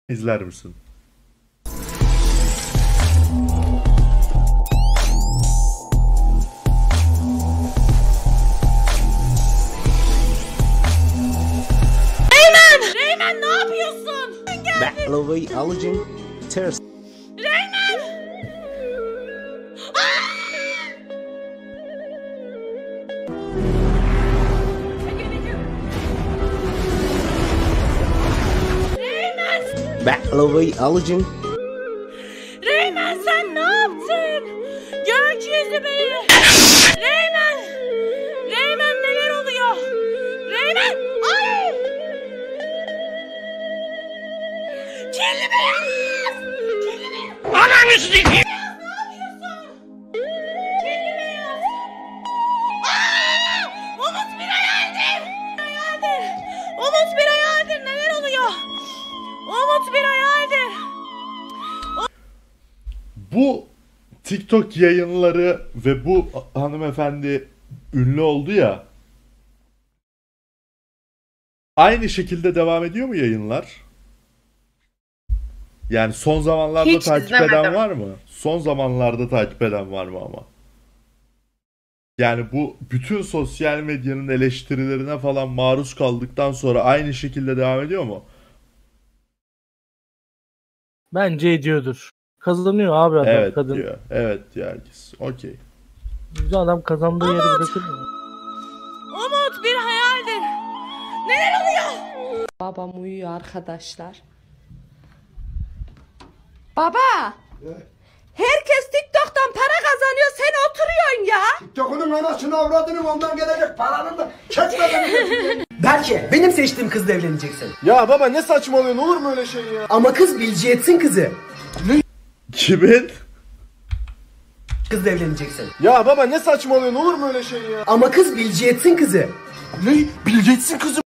İzler misin? Reymen ne yapıyorsun? Baklavayı alacaksın, ters. Reymen! Reymen! Baklavayı alacaksın. Reymen sen ne yaptın? Gökyüzü beni! Reymen! Reymen neler oluyor? Reymen! Ay! Kirli beyaz! Kirli beyaz! Ananı sikeyim! Ne yapıyorsun? Kirli beyaz! Aa! Umut bir hayaldir! Hayaldir! Umut bir hayaldir! Neler oluyor? Umut bir hayaldir! Bu TikTok yayınları ve bu hanımefendi ünlü oldu ya. Aynı şekilde devam ediyor mu yayınlar? Yani son zamanlarda Hiç takip izlemedim. eden var mı? Son zamanlarda takip eden var mı ama? Yani bu bütün sosyal medyanın eleştirilerine falan maruz kaldıktan sonra aynı şekilde devam ediyor mu? Bence ediyordur. Kazanıyor abi adam Evet kadın. diyor. Evet diyor herkes. Okey. Güzel adam kazandığı yeri bırakır mı? Umut bir hayaldir! Neler oluyor? Babam uyuyor arkadaşlar. Baba! Herkes TikTok'tan para kazanıyor, sen oturuyorsun ya. TikTok'unun anasını avradını ondan gelecek paranın da çekmeden. Berke, benim seçtiğim kızla evleneceksin. Ya baba ne saçmalıyorsun, olur mu öyle şey ya? Ama kız bilci etsin kızı. Kimin? Kızla evleneceksin. Ya baba ne saçmalıyorsun, olur mu öyle şey ya? Ama kız bilci etsin kızı. Ne? Bileceksin kızım.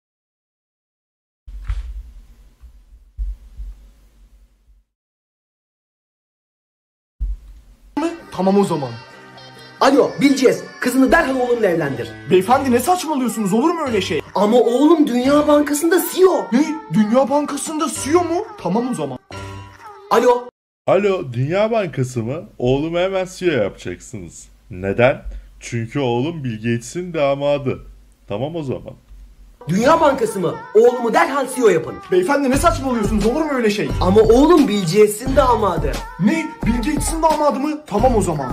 Tamam o zaman. Alo, bileceğiz. Kızını derhal oğlumla evlendir. Beyefendi ne saçmalıyorsunuz, olur mu öyle şey? Ama oğlum Dünya Bankası'nda CEO. Ne? Dünya Bankası'nda CEO mu? Tamam o zaman. Alo. Alo, Dünya Bankası mı? Oğlumu hemen CEO yapacaksınız. Neden? Çünkü oğlum Bill Gates'in damadı. Tamam o zaman. Dünya Bankası mı? Oğlumu derhal CEO yapın. Beyefendi ne saçmalıyorsunuz, olur mu öyle şey? Ama oğlum bilci etsin damadı. Ne? Bill Gates'in damadı mı? Tamam o zaman.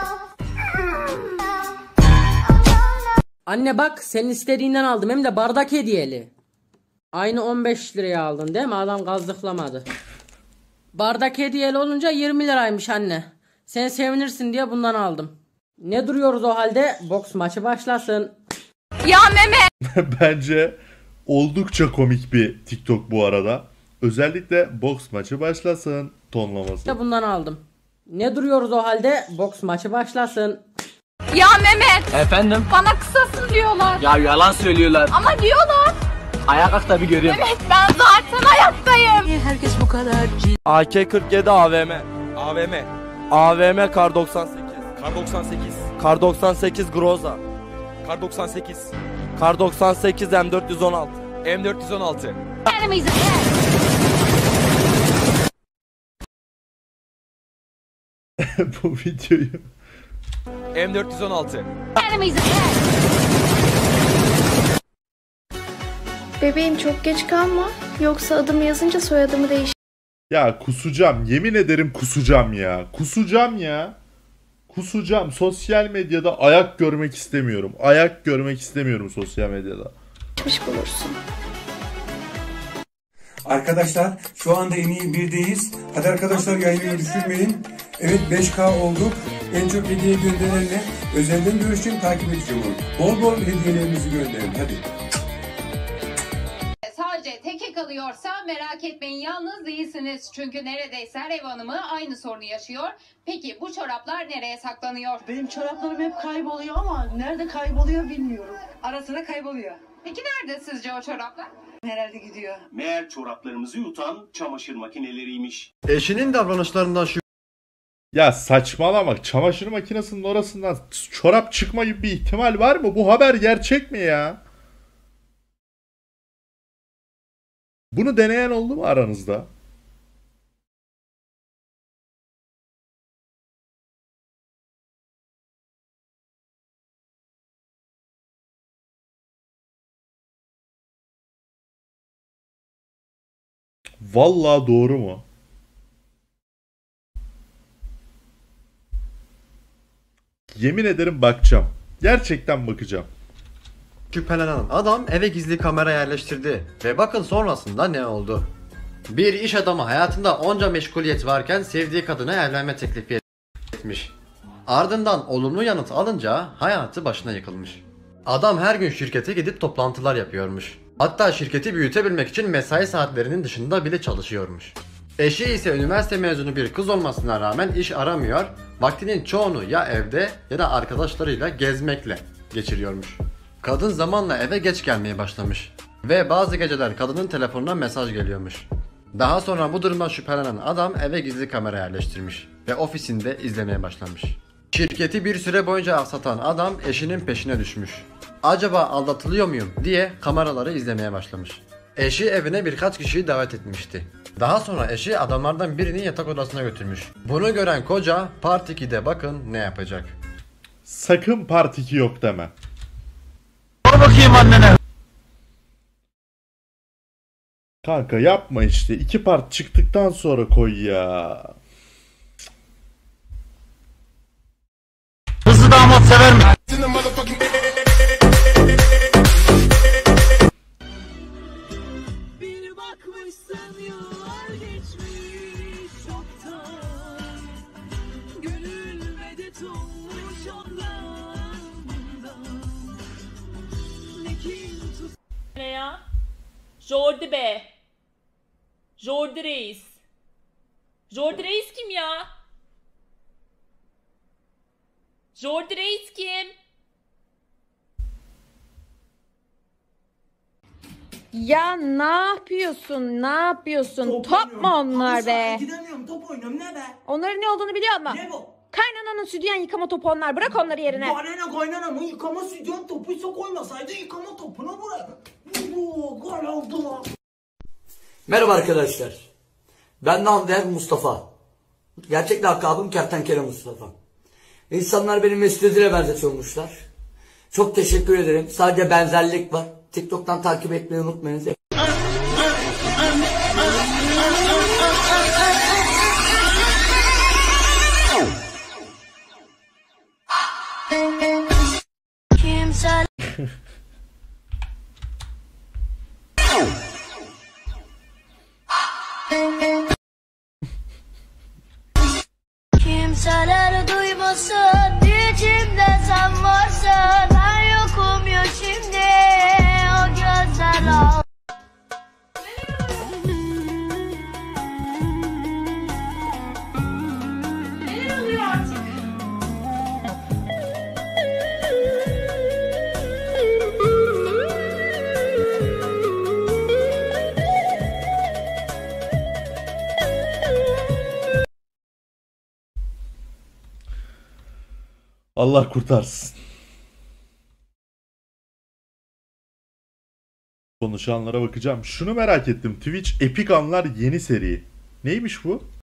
Anne bak senin istediğinden aldım hem de bardak hediyeli. Aynı 15 liraya aldın değil mi? Adam gazdıklamadı. Bardak hediyeli olunca 20 liraymış anne. Sen sevinirsin diye bundan aldım. Ne duruyoruz o halde? Boks maçı başlasın. Ya Mehmet! Bence oldukça komik bir TikTok bu arada. Özellikle boks maçı başlasın tonlaması. De bundan aldım. Ne duruyoruz o halde? Boks maçı başlasın. Ya Mehmet! Efendim? Bana kısasın diyorlar. Ya yalan söylüyorlar. Ama diyorlar. Ayağa kalk da bir göreyim. Mehmet ben zaten ayaktayım. AK-47 AVM. AVM. AVM Kar 98. Kar 98. Kar 98 Groza. Kar 98. Kar 98 M416. M416. Enemies Bu videoyu M416. Enemies Bebeğim çok geç kalma. Yoksa adımı yazınca soyadımı değiş. ya kusacağım, yemin ederim kusacağım ya. Kusacağım ya. Kusacağım. Sosyal medyada ayak görmek istemiyorum. Ayak görmek istemiyorum sosyal medyada. Bulursun. Arkadaşlar şu anda en iyi birdeyiz. Hadi arkadaşlar yayını düşürmeyin. Evet 5K olduk. En çok hediye gönderenle özelden görüşeceğim, takip edeceğim onu. Bol bol hediyelerinizi gönderin hadi. Sadece teke kalıyorsa merak etmeyin, yalnız değilsiniz. Çünkü neredeyse her ev hanımı aynı sorunu yaşıyor. Peki bu çoraplar nereye saklanıyor? Benim çoraplarım hep kayboluyor ama nerede kayboluyor bilmiyorum. Ara sıra kayboluyor. Peki nerede sizce o çoraplar? Herhalde gidiyor. Meğer çoraplarımızı yutan çamaşır makineleriymiş. Eşinin davranışlarından şu... Ya saçmalama. Çamaşır makinesinin orasından çorap çıkma gibi bir ihtimal var mı? Bu haber gerçek mi ya? Bunu deneyen oldu mu aranızda? Vallahi doğru mu? Yemin ederim bakacağım. Gerçekten bakacağım. Şüphelenen adam eve gizli kamera yerleştirdi ve bakın sonrasında ne oldu. Bir iş adamı hayatında onca meşguliyet varken sevdiği kadına evlenme teklifi etmiş. Ardından olumlu yanıt alınca hayatı başına yıkılmış. Adam her gün şirkete gidip toplantılar yapıyormuş. Hatta şirketi büyütebilmek için mesai saatlerinin dışında bile çalışıyormuş. Eşi ise üniversite mezunu bir kız olmasına rağmen iş aramıyor, vaktinin çoğunu ya evde ya da arkadaşlarıyla gezmekle geçiriyormuş. Kadın zamanla eve geç gelmeye başlamış ve bazı geceler kadının telefonuna mesaj geliyormuş. Daha sonra bu durumdan şüphelenen adam eve gizli kamera yerleştirmiş ve ofisinde izlemeye başlamış. Şirketi bir süre boyunca aksatan adam eşinin peşine düşmüş. Acaba aldatılıyor muyum diye kameraları izlemeye başlamış. Eşi evine birkaç kişiyi davet etmişti. Daha sonra eşi adamlardan birini yatak odasına götürmüş. Bunu gören koca Part 2'de bakın ne yapacak. Sakın Part 2 yok deme. Sor bakayım annene. Kanka yapma işte. 2 part çıktıktan sonra koy ya. Hızlı damat sever mi? Bir bakmışsın yıllar geçmiş çoktan. Gönül medet olmuş ondan bundan. Ne kim tut... Ne ya? Jordi be. Jordi Reis. Jordi Reis kim ya? Jordi Reis kim? Ya ne yapıyorsun? Ne yapıyorsun? Top mu onlar be? Gidemiyorum, top oynuyorum, ne be? Onların ne olduğunu biliyor musun? Ne bu? Kaynananın sütyen yıkama topu onlar. Bırak onları yerine. Bana kaynanamın yıkama sütyen topuysa koymasaydı yıkama topuna bırak. Gol oldular. Merhaba arkadaşlar. Ben Namder Mustafa. Gerçek lakabım Kertenkele Mustafa. İnsanlar beni Mesut Özil'e benzetiyormuşlar. Çok teşekkür ederim. Sadece benzerlik var. TikTok'tan takip etmeyi unutmayınız. Kimse kimseler duymasın, içimde sen varsın. Ben yokum ya şimdi, o gözler al. Neler oluyor artık? Allah kurtarsın. Konuşanlara bakacağım. Şunu merak ettim. Twitch Epic Anlar yeni seri. Neymiş bu?